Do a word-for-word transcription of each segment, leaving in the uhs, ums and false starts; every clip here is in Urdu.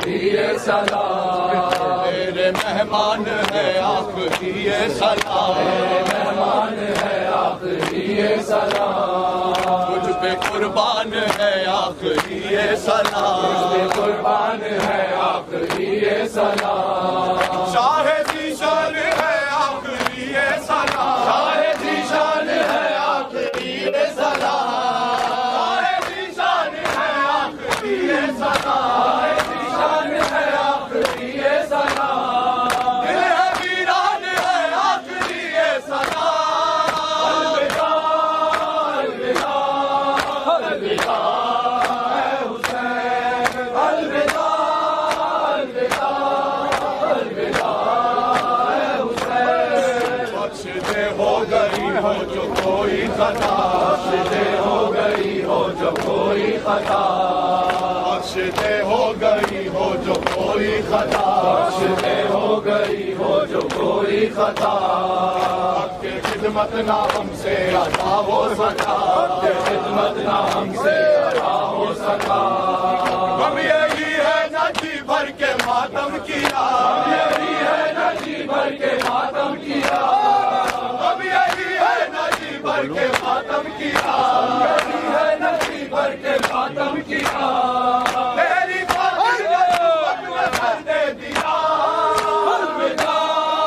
آخری سلام، میرے مہمان ہے آخری سلام، میرے مہمان ہے آخری سلام، مجھ پہ قربان ہے آخری سلام، مجھ پہ قربان ہے آخری سلام، شاہ ذیشان ہے آخری سلام، شاہ ذیشان ہے آخری سلام، شاہ ذیشان ہے آخری سلام، شاہ ذیشان ہے آخری سلام، دل ہے ویران ہے آخری سلام، الوداع الوداع الوداع اے حسین، الوداع الوداع الوداع اے حسین، بخش دے ہو گئی ہو جو کوئی خطا، بخش دے ہو گئی ہو جو کوئی خطا، بخش دے ہو گئی ہو جو کوئی خطا، بخش دے ہو گئی ہو جو کوئی خطا، حق کی خدمت نہ ہم سے ادا ہو سکا، کہ خدمت نہ ہم سے ادا ہو سکا، ہم یہی ہے نہ جی بھر کے ماتم کیا، یہی ہے نہ جی بھر کے ماتم کیا، ہم یہی ہے نہ جی بھر کے ماتم کیا، یہی ہے نہ جی بھر کے ماتم کیا، تیری خاطر نصیحت میں کر دے دیا، الوداع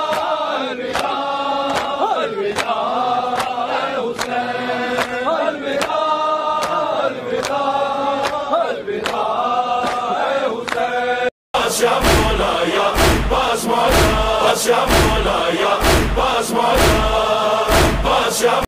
الوداع الوداع اے حسین، الوداع الوداع الوداع اے حسین، بادشاہ مولا یا باس مولا، بادشاہ مولا یا باس مولا، بادشاہ